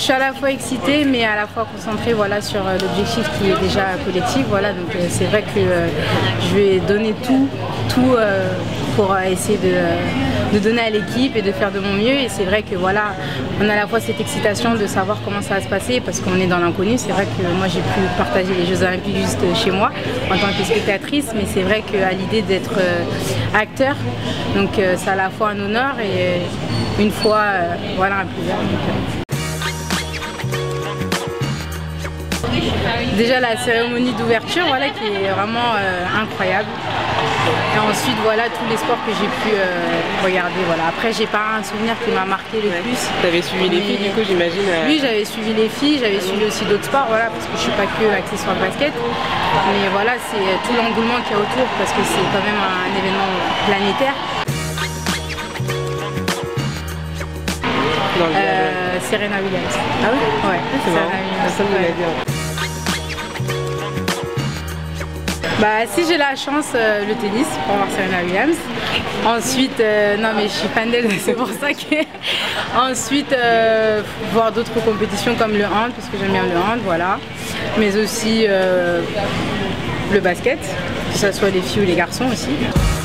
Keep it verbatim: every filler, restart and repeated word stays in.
suis à la fois excitée mais à la fois concentrée voilà, sur l'objectif qui est déjà collectif. Voilà, donc euh, c'est vrai que euh, je vais donner tout, tout euh, pour euh, essayer de, euh, de donner à l'équipe et de faire de mon mieux. Et c'est vrai que voilà, on a à la fois cette excitation de savoir comment ça va se passer parce qu'on est dans l'inconnu. C'est vrai que moi j'ai pu partager les Jeux Olympiques juste chez moi en tant que spectatrice, mais c'est vrai qu'à l'idée d'être euh, acteur, donc euh, c'est à la fois un honneur et euh, une fois euh, voilà, un plaisir. Déjà la cérémonie d'ouverture voilà, qui est vraiment euh, incroyable. Et ensuite voilà tous les sports que j'ai pu euh, regarder. Voilà. Après j'ai pas un souvenir qui m'a marqué le ouais. plus. Tu avais suivi les filles du coup j'imagine euh... Oui j'avais suivi les filles, j'avais suivi aussi d'autres sports voilà, parce que je suis pas que axée sur le basket. Mais voilà c'est tout l'engouement qu'il y a autour parce que c'est quand même un événement planétaire. Euh, Serena Williams. Ah oui? Ouais, c'est marrant. Personne ne l'a dit. Bah, si j'ai la chance, euh, le tennis pour voir Serena Williams. Ensuite, euh, non mais je suis fan d'elle, c'est pour ça que. Ensuite, euh, voir d'autres compétitions comme le hand, parce que j'aime bien le hand, voilà. Mais aussi euh, le basket, que ce soit les filles ou les garçons aussi.